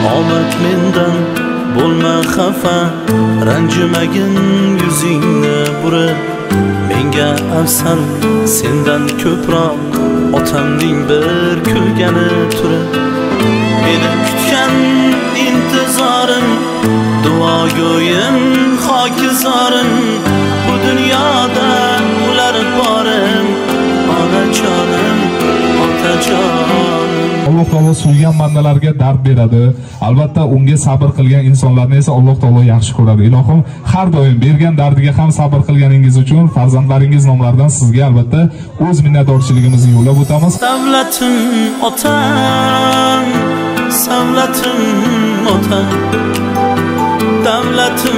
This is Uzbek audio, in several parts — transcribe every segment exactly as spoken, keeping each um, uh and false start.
omad mendan bo'lma xafa, ranjimagin yuzingni burib. Menga afsal sendan ko'proq otamning bir kulgani turib. Meni kutgan intizorim, duogo'yim, hokizorim, bu dunyoda ular borim, onajonim, otajonim. Alloh taolo suygan bandalarga dard beradi. Albatta unga sabr qilgan insonlarni esa Alloh taolo yaxshi ko'radi. Ilohim har doim bergan dardiga ham sabr qilganingiz uchun farzandlaringiz nomlaridan sizga albatta o'z minnatdorchiligimizni yo'llab o'tamiz. Davlatim otam, savlatim otam, davlatim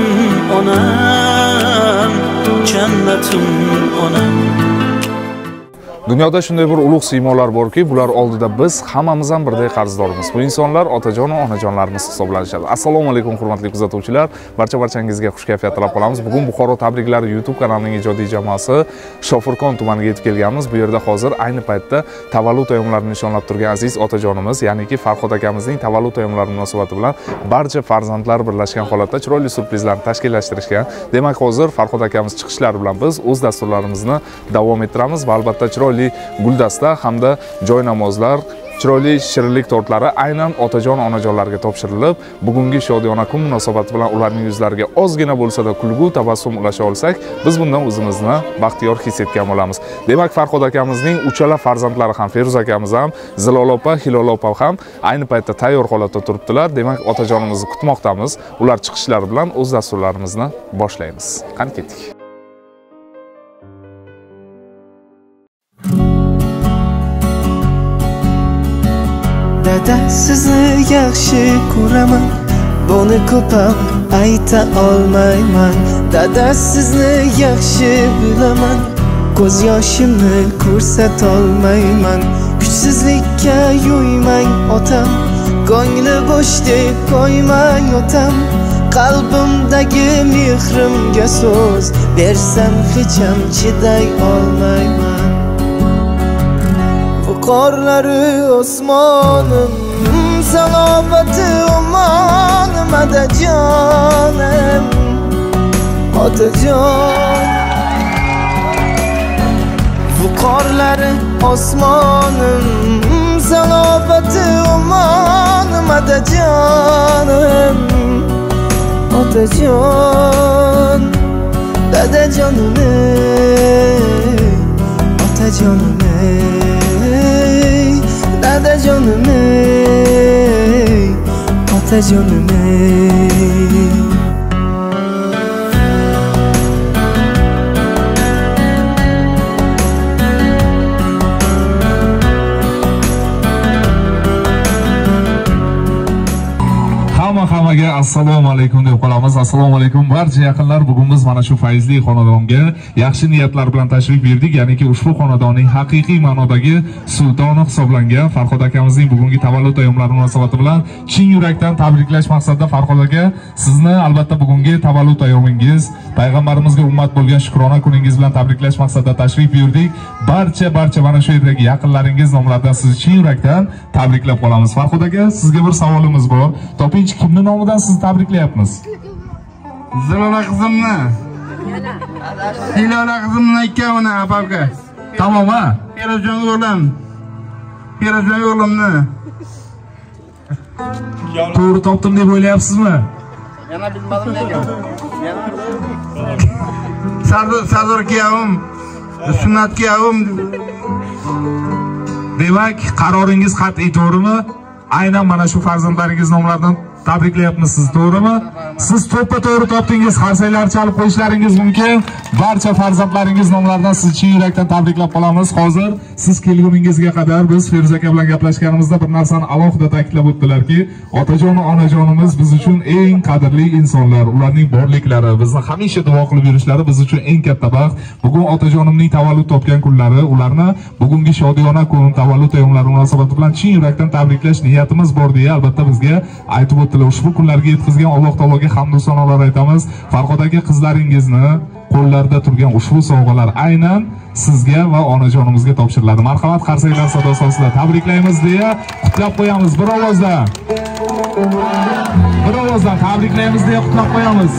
onam, jannatim onam. Dunyoda shunday bir ulug' siymolar borki, bular oldida biz hammamiz ham birdek qarzdormiz. Bu insonlar otajon va onajonlarimiz hisoblanishadi. Assalomu alaykum hurmatli kuzatuvchilar. Barcha-barchangizga xush kayfiyat tilab qolamiz. Bugun Buxoro tabriklari YouTube kanalining ijodiy jamoasi Shofirkon tumaniga yetib kelganmiz. Bu yerda hozir ayni paytda tavallud ayyomlarini nishonlab turgan aziz otajonimiz, ya'niki Farhod akamizning tavallud ayyomlari munosabati bilan barcha farzandlar birlashgan holatda chiroyli surprizlarni tashkillashtirishgan. Demak, hozir Farhod akamiz chiqishlari bilan biz o'z dasturlarimizni davom ettiramiz va albatta chiroyli guldasta hamda joy namozlar, chiroyli shirinlik tortlari aynan otajon onajonlarga topshirilib, bugungi shodiyona kun munosabati bilan ularning yuzlariga ozgina bo'lsa-da kulgu tabassum ulasha olsak, biz bundan o'zimizni baxtiyor his etgan bo'lamiz. Demak, Farhod akamizning uchala farzandlari ham, Feruz akamiz ham, Zilola opa, Hilola opa ham ayni paytda tayyor holatda turibdilar. Demak, otajonimizni kutmoqdamiz. Ular chiqishlari bilan o'z dasturlarimizni boshlaymiz. Qani ketdik. Dada, sizni yaxshi ko'raman, buni ko'pam ayta olmayman. Dada, sizni yaxshi bilaman, ko'z yoshimni ko'rsatolmayman. Kuchsizlikka yo'ymang otam, ko'ngli bo'shdek qo'ymang otam. Qalbimdagi mehrimga so'z bersam hech ham chiday olmayman. Qorlari osmonim, salovati omonim, otajonim, otajon. Bu qorlari osmonim, salovati omonim, otajonim, otajon. Dadajonim, otajonim, dadajonim, otajonim. Hammaga assalomu alaykum deb qolamiz. Assalomu alaykum barcha yaqinlar. Bugun biz mana shu fayzli xonadonga yaxshi niyatlar bilan tashrif buyurdik. Ya'niki ushbu xonadonning haqiqiy ma'nodagi sultoni hisoblangan Farhod akamizning bugungi tavallud ayyomlari munosabati bilan chin yurakdan tabriklash maqsadida Farhod aka, sizni albatta bugungi tavallud ayyomingiz, payg'ambarimizga ummat bo'lgan shukrona kuningiz bilan tabriklash maqsadida tashrif buyurdik. Barcha barcha mana shu yerdagi yaqinlaringiz nomlaridan sizni chin yurakdan tabriklab qolamiz. Farhod aka, sizga bir savolimiz bor. Topinchi kimni nomidan sizni tabriklayapmiz? Zilola qizimni. Hilola qizimni ikkovini apamga. Tamom ha? Ferozjon o'g'lim. Ferozjon o'g'limni. To'g'ri topdim deb o'ylayapsizmi? Yana bilmadim lekin. Sardor Sardor kiyavim, sunnat kiyavim. Demak, qaroringiz qat'iy to'g'rimi? Aynan mana shu farzandlaringiz nomlaridan tabriklayapmiz, siz to'g'rimi? Siz to'ppa to'g'ri topdingiz. Qarsaylar chalib qo'yishlaringiz mumkin. Barcha farzandlaringiz nomlaridan sizni chin yurakdan tabriklab qolamiz. Hozir siz kelguningizga qadar biz Feruz aka bilan gaplashganimizda bir narsani alohida ta'kidlab o'tdilarki, otajon va onajonimiz biz uchun eng qadrli insonlar. Ularning borliklari, bizni hamisha duo qilib yurishlari biz uchun eng katta baxt. Bugun otajonimning tavallud topgan kunlari, ularni bugungi shodiyona kun tavallud ayyomlari munosabati bilan chin yurakdan tabriklash niyatimiz bor deya albatta bizga aytib o'tdilar. Ushbu kunlarga yetkazgan Alloh taologa hamd va sanolar aytamiz. Farhod aka, qizlaringizni qo'llarida turgan ushbu sovg'alar aynan sizga va onajonimizga topshiriladi. Marhamat, qarsaklar sadosi ostida tabriklaymiz deya qutlab qo'yamiz bir ovozda. ovozdan tabriklaymiz deya qutlab qo'yamiz.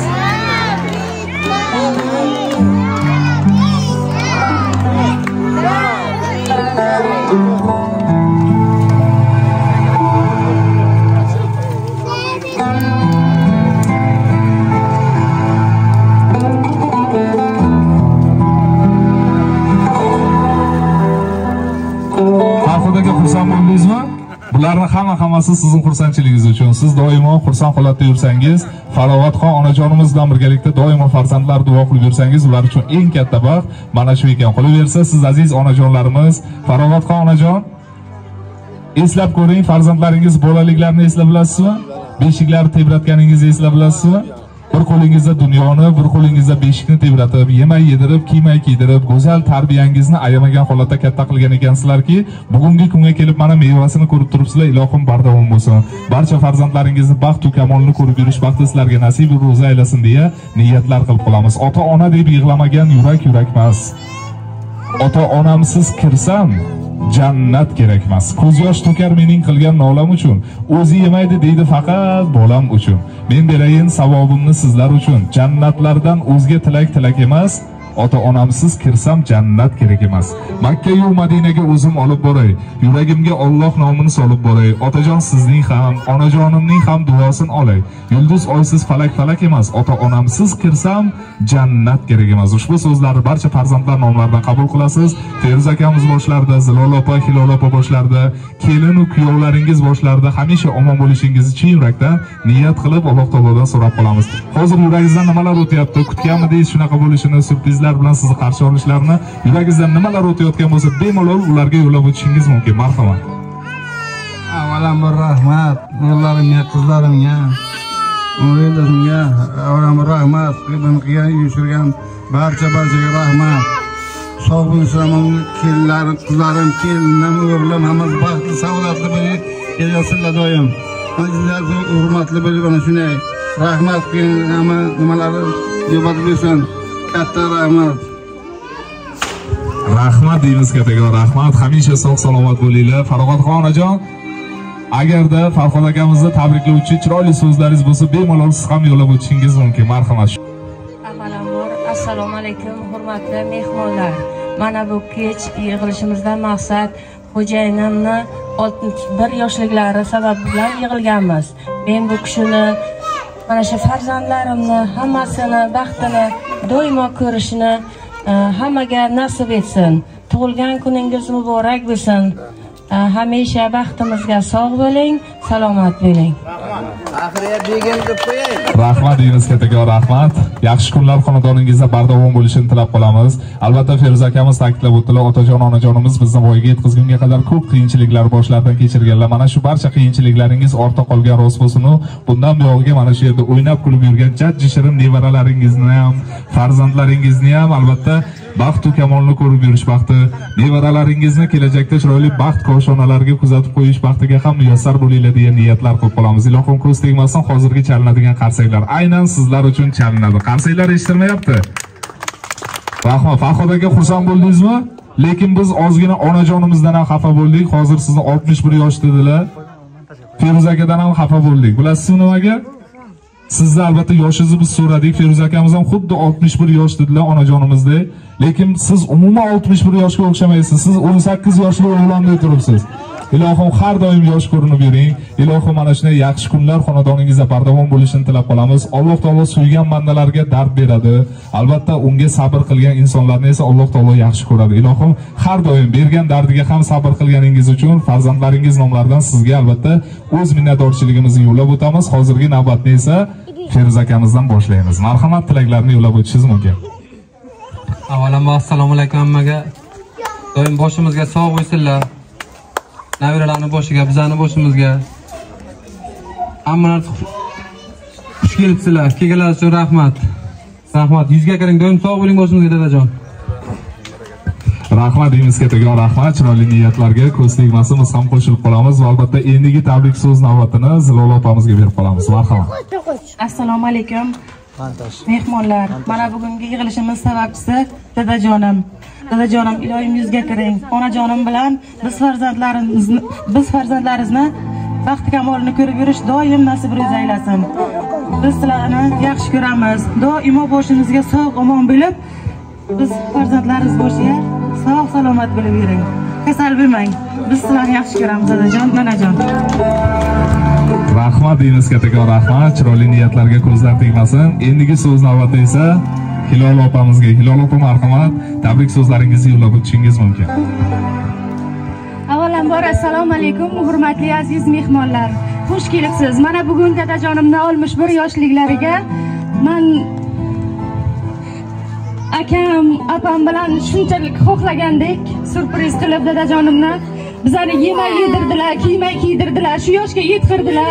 Farhodaga xursand bo'ldingizmi? Bularni hamma hammasi sizning xursandchiligingiz uchun. Siz doimo xursand holatda yursangiz, Farovatxon onajonimiz bilan birgalikda doimo farzandlar duo qilib yursangiz, ular uchun eng katta baxt mana shu ekan. Qolaversa, siz aziz onajonlarimiz, Farovatxon onajon, eslab ko'ring, farzandlaringiz bolaliklarini eslab bilasizmi? Beshiklarni tebratganingizni eslab bilasizmi? Bir qo'lingizda dunyoni, bir qo'lingizda beshikni tebratib, yemay yedirib, kiymay kiydirib, go'zal tarbiyangizni ayamagan holatda katta qilgan ekansizlarki, bugungi kunga kelib mana mevasini ko'rib turibsizlar. Ilohim bardavom bo'lsin. Barcha farzandlaringizni baxt va kamolni ko'rib yurish baxti sizlarga nasib va ro'za aylasin deya niyatlar qilib qolamiz. Ota-ona deb yig'lamagan yurak yurak emas. Ota-onamsiz kirsam jannat kerak emas. Ko'z yosh to'kar mening qilgan nolam uchun. O'zi yemaydi deydi faqat bolam uchun. Men berayin savobimni sizlar uchun. Jannatlardan o'zga tilak tilak emas. Ota-onamsiz kirsam jannat kerak emas. Makka yu Madinaga o'zim olib boray. Yuragimga Alloh nomini solib boray. Otajon sizning ham, onajonimning ham duosini olay. Yulduz oysiz falak falak emas. Ota-onamsiz kirsam jannat kerak emas. Ushbu so'zlarni barcha farzandlar nomlaridan qabul qilasiz. Feruza akamiz boshlarida, Zilola opa, Hilola opa boshlarida, kelin va kuyovlaringiz boshlarida hamisha omon bo'lishingizni chin yurakdan niyat qilib Alloh taolodan so'rab qolamiz. Hozir yuragingizdan nimalar o'tyapti? Kutganmidingiz shunaqa bo'lishini, surprizlar bilan sizni qarshi olishlarini? Yuragingizdan nimalar o'tayotgan bo'lsa, bemalol ularga yo'llab o'tishingiz mumkin. Marhamat. Avvalambor rahmat o'g'illarimga, qizlarimga, o'g'illarimga avvalambor rahmat. Buni qilgan, uyushtirgan barcha barchaga rahmat. Sog' bo'lsinlar, kelinlarim, qizlarim, kelinim, o'g'lim hammasi baxtli, saodatli bo'lib yashasizlar doim. Sizlar hurmatli bo'lib mana shunday rahmat qilgan hamma nimalarni yo'qotib bersin. Katta rahmat. Rahmat deymiz kattaga, rahmat. Hamisha sog' salomat bo'linglar. Farovatxon onajon, agarda Farhod akamizni tabriklovchi chiroyli so'zlaringiz bo'lsa, bemalol siz ham yo'llab o'tishingiz mumkin. Marhamat. Avvalambor assalomu alaykum hurmatli mehmonlar. Mana bu kech yig'ilishimizdan maqsad xo'jayinimni oltmish bir yoshliklari sabab bilan yig'ilganmiz. Men bu kishini, mana shu farzandlarimni hammasini baxtini doimo ko'rishni hammaga nasib etsin. Tug'ilgan kuningiz muborak bo'lsin. Hamisha baxtimizga sog' bo'ling, salomat bo'ling. Oxiriga begim deb qo'ying. Rahmat deymiz kattaga, rahmat. Yaxshi kunlar xonadoningizda bardavom bo'lishini tilab qolamiz. Albatta Feruza akamiz ta'kidlab o'tdilar, otajon onajonimiz bizni voyaga yetkazgunga qadar ko'p qiyinchiliklar boshlardan kechirganlar. Mana shu barcha qiyinchiliklaringiz ortda qolgan rost bo'lsin-u, bundan buyog'iga mana shu yerda o'ynab kulib yurgan jajji shirin nevaralaringizni ham, farzandlaringizni ham albatta baxt va kamolni ko'rib yurish baxti, nevaralaringizni kelajakda chiroyli baxt koshonalarga kuzatib qo'yish baxtiga ham muyassar bo'linglar degan niyatlar qilib qolamiz. Ilohim ko'z tegmasin, hozirgi chalinadigan qarsaklar aynan sizlar uchun chalinadi. Qarsaklar eshitilmayapti. Rahmat. Farhod aka, xursand bo'ldingizmi? Lekin biz ozgina onajonimizdan ham xafa bo'ldik. Hozir sizni oltmish bir yosh dedilar. Feruza akadan ham xafa bo'ldik. Bilasizmi nimaga? Sizni albatta yoshingizni biz so'radik. Feruza akamiz ham xuddi oltmish bir yosh dedilar onajonimizdek. Lekin siz umuman oltmish bir yoshga o'xshamaysiz. Siz o'n sakkiz yoshli o'g'londek turibsiz. Ilohim har doim yosh ko'rinib yuring. Ilohim mana shunday yaxshi kunlar xonadoningizda bardavom bo'lishini tilab qolamiz. Alloh taolo suygan bandalarga dard beradi. Albatta unga sabr qilgan insonlarni esa Alloh taolo yaxshi ko'radi. Ilohim har doim bergan dardiga ham sabr qilganingiz uchun farzandlaringiz nomlaridan sizga albatta o'z minnatdorchiligimizni yo'llab o'tamiz. Hozirgi navbatni esa Feruza akamizdan boshlaymiz. Marhamat, tilaklarni yo'llab o'tishingiz mumkin. Avvalambor assalomu alaykum hammaga. Doim boshimizga sog' bo'lsinlar. Naviralarning boshiga, bizani boshimizga. Hammalar xush kelibsizlar. Kelganlar uchun rahmat. Rahmat. Yuzga kiring, doim sog' bo'ling boshimizga dadajon. Rahmat deymiz kattaga, rahmat. Chiroyli niyatlarga ko'z tegmasin, biz ham qo'shilib qolamiz va albatta endigi tabrik so'z navbatini Zilola opamizga berib qolamiz. Marhamat. Assalomu alaykum mehmonlar. Mana bugungi yig'ilishimiz sababchisi dadajonim. Dadajonim, iloyim yuzga kiring. Onajonim bilan biz farzandlarimizni, biz farzandlaringizni baxti kamolini ko'rib yurish doim nasib ro'za aylasin. Biz sizlarni yaxshi ko'ramiz. Doimo boshingizga sog' omon bo'lib, biz farzandlaringiz boshiga sog' salomat bo'lib yuring. Kasal bo'lmang. Biz sizlarni yaxshi ko'ramiz, dadajon, nanajon. Rahmat deymiz, kattakon rahmat. Chiroyli niyatlarga ko'zlar tegmasin. Endigi so'z navbatda esa Hilol opamizga. Hilol opa, marhamat, tabrik so'zlaringizni yo'llab o'tishingiz mumkin. Avvalambor assalomu alaykum, hurmatli aziz mehmonlar. Xush kelibsiz. Mana bugun dadajonimning oltmish bir yoshliklariga men akam, opam bilan shunchalik xohlagandek surpriz qilib dadajonimni bizani yemak yedirdilar, kiymak kiydirdilar, shu yoshga yetkirdilar.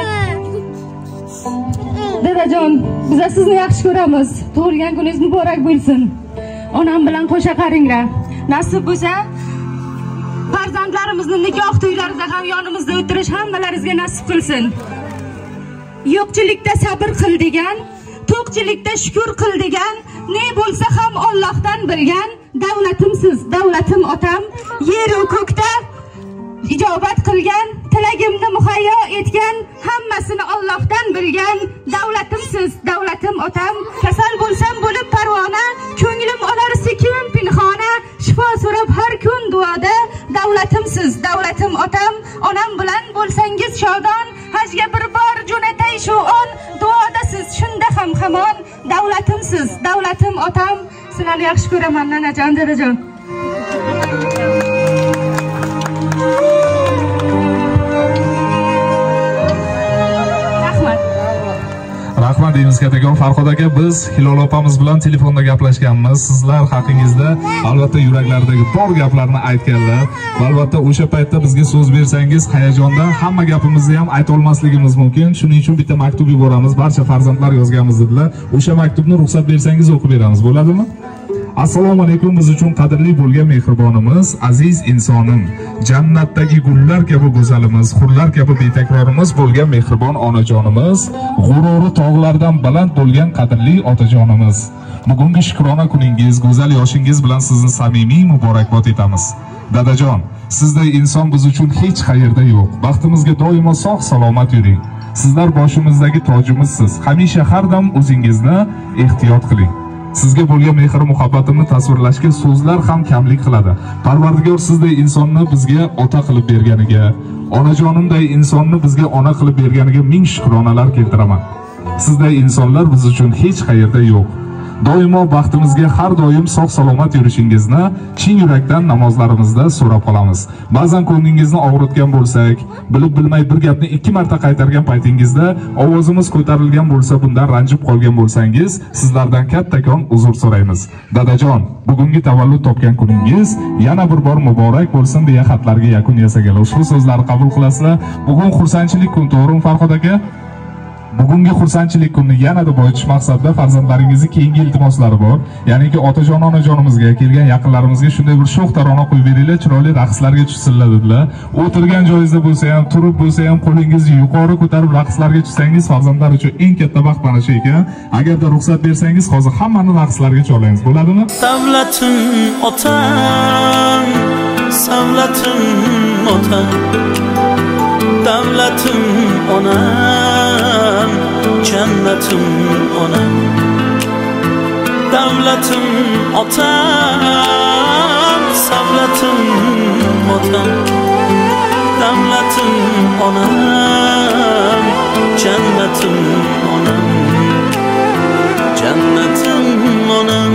Dadajon, biz sizni yaxshi ko'ramiz. Tug'ilgan kuningiz muborak bo'lsin. Onam bilan qo'sha qaringlar. Nasib bo'lsa, farzandlarimizning nikoh to'ylarida ham yonimizda o'tirish hammalaringizga nasib qilsin. Yo'qchilikda sabr qil degan, to'qchilikda shukr qil degan, ne bo'lsa ham Allohdan bilgan, davlatimsiz, davlatim otam, yer va ko'kda ijobat qilgan, tilagimni muhayyo etgan, hammasini Allohdan bilgan, davlatimsiz, davlatim otam, kasal bo'lsam bo'lib parvona, ko'nglim olar sekin pinhona, shifo so'rab har kun duoda, davlatimsiz, davlatim otam, onam bilan bo'lsangiz shodon, hajga bir bor jo'natay shu on, duodasiz shunda ham hamon, davlatimsiz, davlatim otam, sizlarni yaxshi ko'raman, nanajon, dadajon. Rahmat deymiz, kattakon Farhod aka. Biz Hilol opamiz bilan telefonda gaplashganmiz. Sizlar haqingizda albatta yuraklardagi bor gaplarni aytganlar. Va albatta o'sha paytda bizga so'z bersangiz, hayajondan hamma gapimizni ham ayta olmasligimiz mumkin. Shuning uchun bitta maktub yuboramiz. Barcha farzandlar yozganmiz dedilar. O'sha maktubni ruxsat bersangiz o'qib beramiz. Bo'ladimi? Assalomu alaykum, biz uchun qadrli bo'lgan mehribonimiz, aziz insonim, jannatdagi gullar kabi go'zalimiz, hurlar kabi betakrorimiz bo'lgan mehribon onajonimiz, g'ururi tog'lardan baland bo'lgan qadrli otajonimiz. Bugungi shukrona kuningiz, go'zal yoshingiz bilan sizni samimiy muborakbod etamiz. Dadajon, sizday inson biz uchun hech qayerda yo'q. Baxtimizga doimo sog' salomat yuring. Sizlar boshimizdagi tojimizsiz. Hamisha har dam o'zingizni ehtiyot qiling. Sizga bo'lgan mehr muhabbatimni tasvirlashga so'zlar ham kamlik qiladi. Parvardigor sizday insonni bizga ota qilib berganiga, onajonimday insonni bizga ona qilib berganiga ming shukronalar keltiraman. Sizday insonlar biz uchun hech qayerda yo'q. Doimo baxtimizga har doim sog' salomat yurishingizni chin yurakdan namozlarimizda so'rab qolamiz. Ba'zan ko'nglingizni og'ritgan bo'lsak, bilib bilmay bir gapni ikki marta qaytargan paytingizda ovozimiz ko'tarilgan bo'lsa, bundan ranjib qolgan bo'lsangiz, sizlardan kattakon uzr so'raymiz. Dadajon, bugungi tavallud topgan kuningiz yana bir bor muborak bo'lsin deya xatlarga yakun yasaganlar. Ushbu so'zlarni qabul qilasizlar. Bugun xursandchilik kun, to'g'rimi Farhod aka? Bugungi xursandchilik kunni yanada boyitish maqsadida farzandlaringizning keyingi iltimoslari bor. Ya'niki otajon onajonimizga, kelgan yaqinlarimizga shunday bir sho'x tarona qo'yib beringlar, chiroyli raqslarga tushsinlar dedilar. O'tirgan joyingizda bo'lsa ham, turib bo'lsa ham qo'lingizni yuqori ko'tarib raqslarga tushsangiz farzandlar uchun eng katta baxt mana shu ekan. Agarda ruxsat bersangiz, hozir hammani raqslarga chorlaymiz, bo'ladimi? Davlatim otam, savlatim otam, davlatim onam, jannatim onam. Davlatim otam, savlatim otam, davlatim onam, jannatim onam, jannatim onam.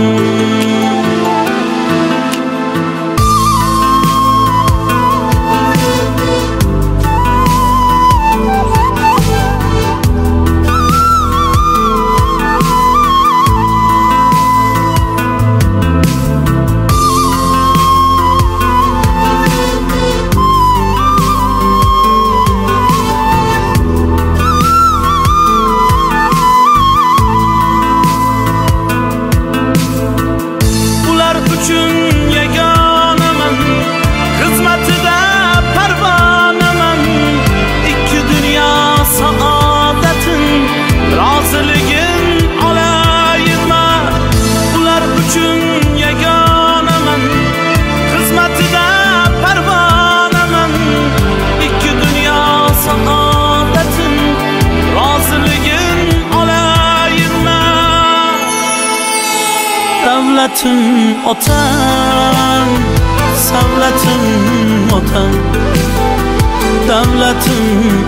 davlatim otam, savlatim otam, davlatim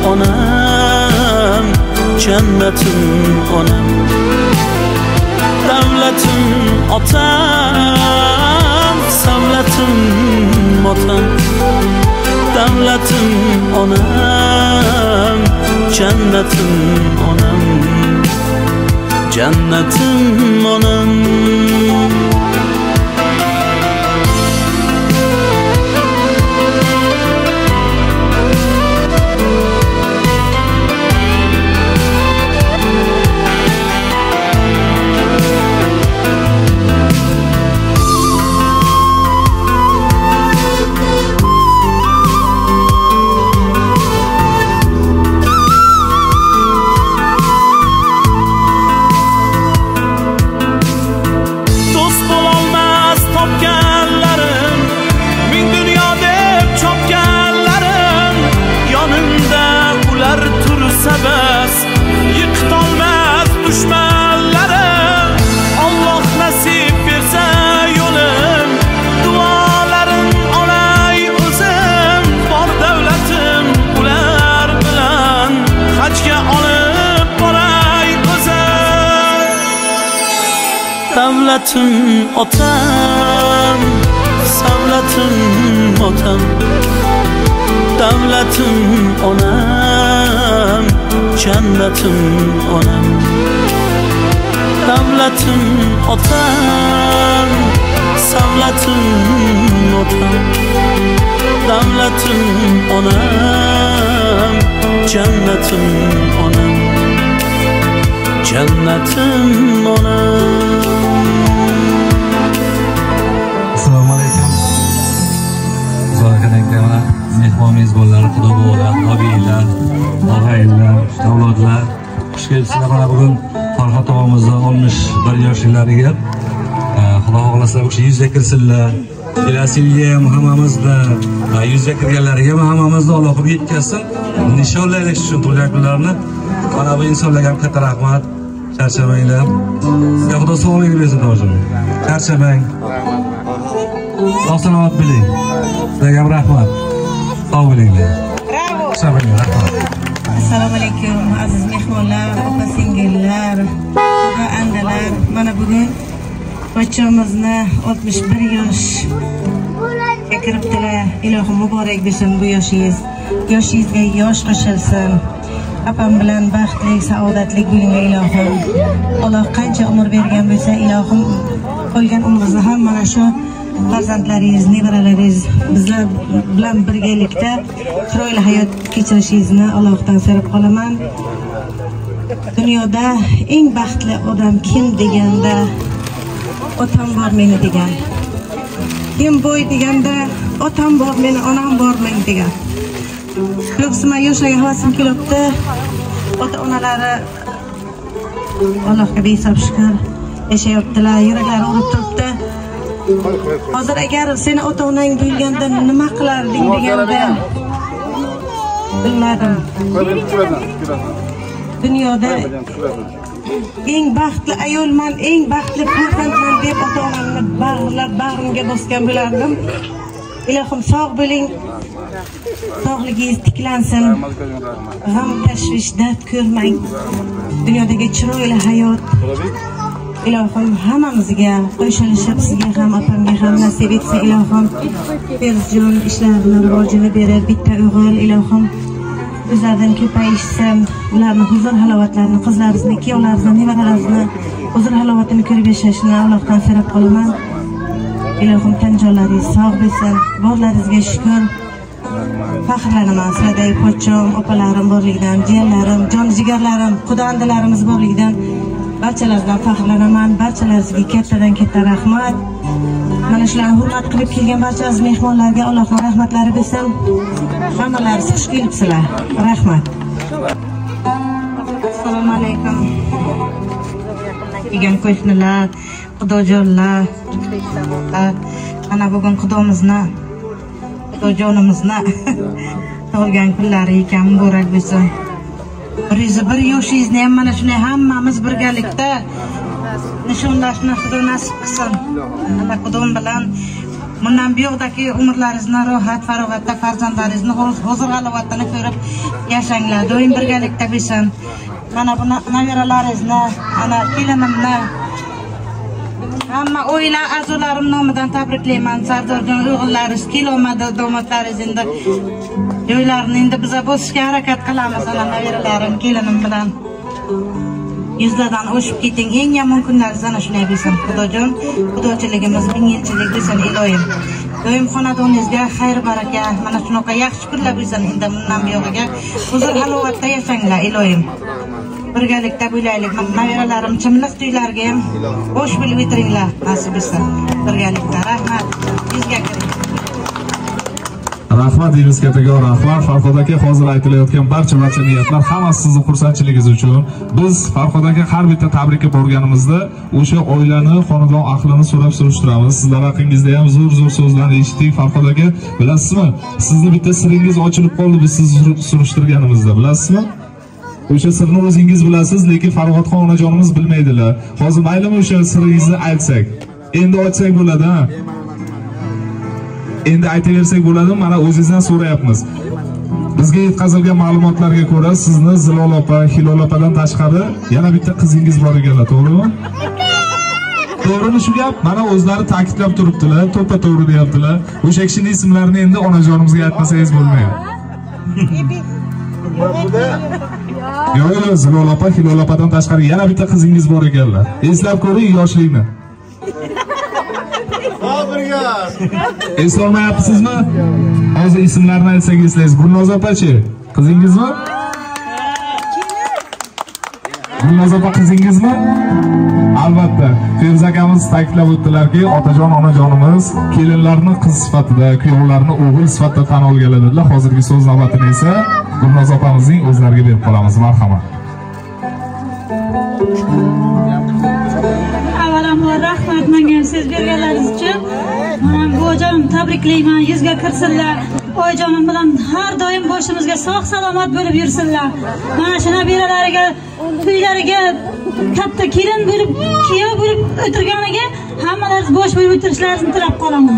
onam, jannatim onam. Davlatim otam, savlatim otam, davlatim onam, jannatim onam, jannatim onam. Davlatim otam, savlatim otam, davlatim onam, jannatim onam. Davlatim otam, savlatim otam, davlatim onam, jannatim onam, jannatim onam. Assalomu alaykum. Zo'rkanaklar, mehmon mezbonlar, xudo bola, nabiylar, og'aylar, avlodlar. Xush kelibsizlar. Mana bugun Farhod og'amizning oltmish bir yoshlariga xudo xohlasa o'sha yuzga kirsinlar. Kelasi yilga ham hammamizda yuzga kirganlarga ham hammamizni Alloh qilib yetkazsin. Nishonlaylik shu to'ylarni. Mana bu insonlarga ham katta rahmat. Charchamanglar. Sizga Xudo sog'lik bersin tojim. Charchamang. Sog' salomat bo'ling. Sizga ham rahmat. Sog' bo'linglar. Bravo. Charchamanglar. Assalomu alaykum aziz mehmonlar, opa-singillar, va andalar. Mana bugun pochchamizni oltmish bir yoshga kiribdilar. Ilohim muborak bo'lsin bu yoshingiz. Yoshingizga yosh qo'shilsin. Apam bilan baxtli, saodatli bo'ling ilohim. Alloh qancha umr bergan bo'lsa, ilohim qolgan umringizni ham mana shu farzandlaringiz, nevaralaringiz bizlar bilan birgalikda chiroyli hayot kechirishingizni Allohdan so'rab qolaman. Dunyoda eng baxtli odam kim deganda otam bor meni degan. Kim bo'y deganda otam bor meni, onam bor men degan. Yo'qsima yoshlarga havasim kelibdi. Ota-onalari Allohga behisob shukr yashayaptilar, yuraklari urib turibdi. Hozir agar seni ota-onang bo'lganda nima qilarding deganda bilmadim. Dunyoda eng baxtli ayolman, eng baxtli farzandman deb ota-onamni bag'rlab bag'rimga bosgan bo'lardim. Ilohim sog' bo'ling. Sog'ligingiz tiklansin. G'am, tashvish, dard ko'rmang. Dunyodagi chiroyli hayot ilohim hammamizga qo'shilishib, sizga ham, opamga ham nasib etsa ilohim. Berzjon ishlarini rivojini berib, bitta o'g'il ilohim bizlardan ko'payishsin. Ularni huzur halovatlarini, qizlaringizni, kuyovlaringizni, nevaralaringizni huzur halovatini ko'rib yashashini Allohdan so'rab qolaman. Ilohim tan jonlaringiz sog' bo'lsin. Borlaringizga shukr. Faxrlanaman sizlardagi pochcham, opalarim borligidan, jiyanlarim, jon jigarlarim, xudoandalarimiz borligidan barchalardan faxrlanaman. Barchalaringizga kattadan katta rahmat. Mana shularni hurmat qilib kelgan barcha aziz mehmonlarga Allohning rahmatlari bo'lsin. Hammalaringiz xush kelibsizlar. Rahmat. Assalomu alaykum. Kelgan qo'shnilar, xudojonlar. Mana bugun xudomizni, xudojonimizni tug'ilgan kunlari ekan, muborak bo'lsin. bir yuz bir yoshingizni ham mana shunday hammamiz birgalikda nishonlashni Xudo nasib qilsin. Ana Xudoim bilan bundan buyoqdagi umrlaringizni rohat, farog'atda farzandlaringizni huzur halovatini ko'rib yashanglar. Doim birgalikda bo'lsin. Mana bu nabiralaringizni, ana kelinimni hamma oila a'zolarim nomidan tabriklayman. Sardorjon o'g'illariz kelolmadi, do'matlaringiz endi joylarini endi biz bosishga harakat qilamiz. Ana nabiralarim, kelinim bilan yuzlardan o'shib keting. Eng yomon kunlaringiz ana shunday bo'lsin. Xudojon, xudochiligimiz ming yilchilik bo'lsin iloyim. Doim xonadoningizga xayr baraka, mana shunaqa yaxshi kunlar bo'lsin. Endi bundan buyog'iga huzur halovatda yashanglar iloyim. Birgalikda bo'laylik. Nabiralarim chimliq to'ylarga ham bo'sh bo'lib o'tiringlar nasib etsin. Birgalikda rahmat. Bizga kiring. Rahmat deymiz kattaga, rahmat. Farhod aka, hozir aytilayotgan barcha barcha niyatlar hammasi sizning xursandchiligingiz uchun. Biz Farhod aka har bitta tabrikka borganimizda o'sha oilani, xonadon ahlini so'rab surishtiramiz. Sizlar haqingizda ham zo'r-zo'r so'zlarni eshitdik. Farhod aka, bilasizmi? Sizni bitta siringiz ochilib qoldi biz sizni surishtirganimizda, bilasizmi? O'sha sirni o'zingiz bilasiz, lekin Farhodxon onajonimiz bilmaydilar. Hozir maylimi o'sha siringizni aytsak? Endi ochsak bo'ladi, ha? Endi aytaversak bo'ladi, mana o'zingizdan so'rayapmiz. Bizga yetkazilgan ma'lumotlarga ko'ra, sizni Zilol opa, Hilol opadan tashqari yana bitta qizingiz bor ekanlar, to'g'rimi? To'g'rimi shu gap? Mana o'zlari ta'kidlab turibdilar, to'ppa-to'g'ri deyaptilar. O'sha kishining ismlarini endi onajonimizga aytmasangiz bo'lmaydi. Yo'q, yo'q, Zilol opa, Hilol opadan tashqari yana bitta qizingiz bor ekanlar. Eslab ko'ring yoshlikni. Eslolmayapsizmi? Hozir ismlarini aytsak eslaysiz. Gulnoz opa-chi? Qizingizmi? Gulnoz opa qizingizmi? Albatta. Feruz akamiz ta'kidlab o'tdilarki, otajon, onajonimiz kelinlarni qiz sifatida, kuyovlarni o'g'il sifatida tan olganlar dedilar. Hozirgi so'z navbatini esa Gulnoz opamizning o'zlariga berib qolamiz. Marhamat. Avvalambor rahmat menga so'z berganlaringiz uchun. Men bujonim tabriklayman, yuzga kirsinlar. Oyijonim bilan har doim boshimizga sog' salomat bo'lib yursinlar. Mana shu nabiralariga, to'ylariga katta kelin bo'lib, kuyov bo'lib o'tirganiga hammalaringiz bosh bo'lib o'tirishlaringizni tilab qolaman.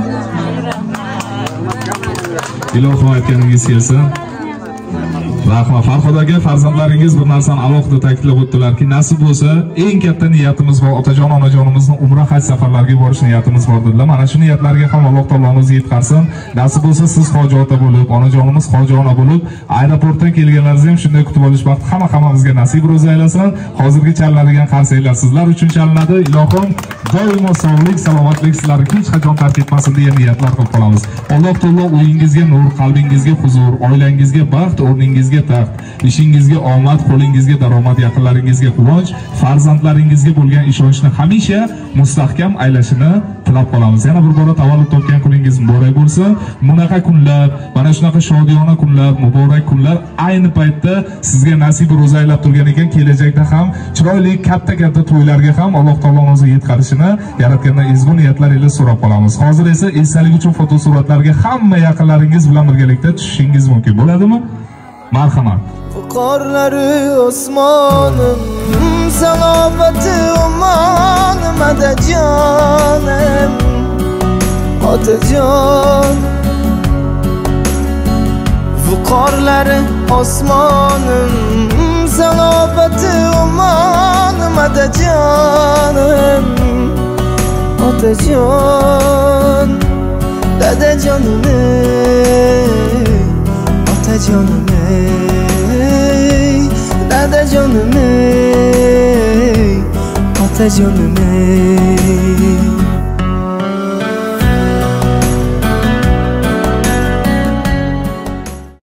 Ilohim aytganingiz kelsin. Rahmat. Farhod aka, farzandlaringiz bir narsani alohida ta'kidlab o'tdilarki, nasib bo'lsa, eng katta niyatimiz bor, otajon onajonimizning umra haj safarlariga borish niyatimiz bor dedilar. Mana shu niyatlarga ham Alloh taolomiz yetkazsin. Nasib bo'lsa, siz hoji ota bo'lib, onajonimiz hoji ona bo'lib, aeroportdan kelganlaringizni ham shunday kutib olish vaqti hamma hammamizga nasib ro'za aylasin. Hozirgi chalinadigan qarsaklar sizlar uchun chalinadi. Ilohim doimo sog'lik, salomatlik sizlarni hech qachon tark etmasin degan niyatlar qilib qolamiz. Alloh taolo uyingizga nur, qalbingizga huzur, oilangizga baxt, o'rningizga taxt, ishingizga omad, qo'lingizga daromad, yaqinlaringizga quvonch, farzandlaringizga bo'lgan ishonchni hamisha mustahkam aylashini tilab qolamiz. Yana bir bora tavallud topgan kuningiz muborak bo'lsin. Bunaqa kunlar, mana shunaqa shodiyona kunlar, muborak kunlar ayni paytda sizga nasib ro'za aylab turgan ekan, kelajakda ham chiroyli katta-katta to'ylarga ham Alloh taolomiz yetkazishini yaratgandan ezgu niyatlar ila so'rab qolamiz. Hozir esa esdalik uchun fotosuratlarga hamma yaqinlaringiz bilan birgalikda tushishingiz mumkin bo'ladimi? Marhamat. Qorlari osmonim, salobati omonim, otajonim, otajon. Qorlari osmonim, salobati omonim, otajonim, otajon. Dadajonim, otajonim. Dadajonim, otajonim.